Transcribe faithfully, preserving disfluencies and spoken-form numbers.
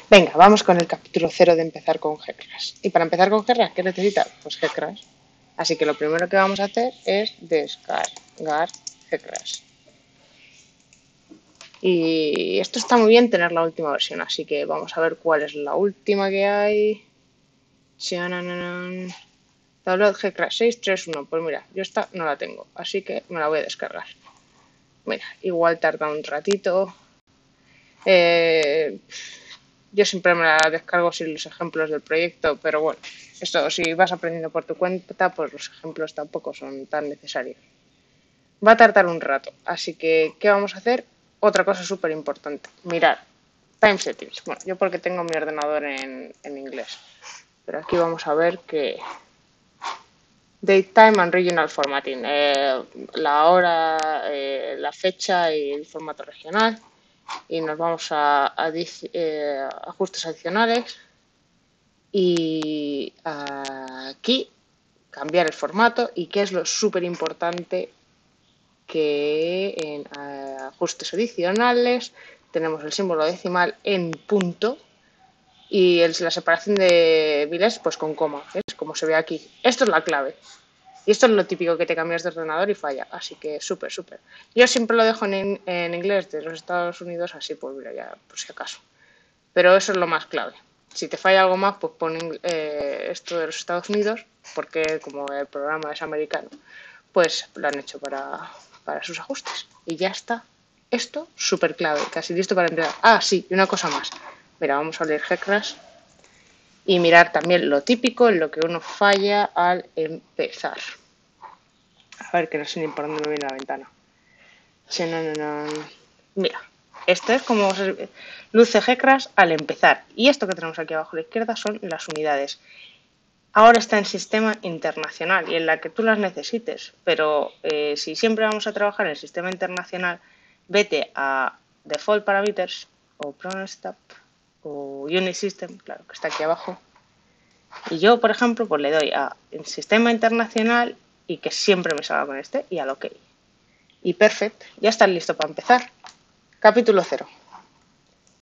Venga, vamos con el capítulo cero de empezar con G-Crash. Y para empezar con G-Crash, ¿qué necesitas? Pues G-Crash. Así que lo primero que vamos a hacer es descargar G-Crash. Y esto está muy bien tener la última versión, así que vamos a ver cuál es la última que hay. Download G-Crash seis tres uno. Pues mira, yo esta no la tengo, así que me la voy a descargar. Mira, igual tarda un ratito. Eh, yo siempre me la descargo sin los ejemplos del proyecto, pero bueno, esto si vas aprendiendo por tu cuenta, pues los ejemplos tampoco son tan necesarios. Va a tardar un rato, así que ¿qué vamos a hacer? Otra cosa súper importante, mirar time settings. Bueno, yo porque tengo mi ordenador en, en inglés, pero aquí vamos a ver que date, time and regional formatting, eh, la hora, eh, la fecha y el formato regional. Y nos vamos a, a eh, ajustes adicionales y aquí cambiar el formato y qué es lo súper importante que en eh, ajustes adicionales tenemos el símbolo decimal en punto y el, la separación de biles pues con coma, ¿ves? Como se ve aquí. Esto es la clave. Y esto es lo típico que te cambias de ordenador y falla, así que súper, súper. Yo siempre lo dejo en, en inglés de los Estados Unidos, así pues mira, ya por si acaso. Pero eso es lo más clave. Si te falla algo más, pues pon eh, esto de los Estados Unidos, porque como el programa es americano, pues lo han hecho para, para sus ajustes. Y ya está. Esto súper clave, casi listo para empezar. Ah, sí, y una cosa más. Mira, vamos a leer G-Crash y mirar también lo típico en lo que uno falla al empezar. A ver, que no sé ni por dónde me viene la ventana. Mira, esto es como luce G-Crash al empezar. Y esto que tenemos aquí abajo a la izquierda son las unidades. Ahora está en sistema internacional y en la que tú las necesites. Pero eh, si siempre vamos a trabajar en el sistema internacional, vete a Default Parameters o Program Step o Unit System, claro que está aquí abajo. Y yo, por ejemplo, pues le doy a el sistema internacional y que siempre me salga con este y al OK. Y perfecto, ya está listo para empezar. Capítulo cero.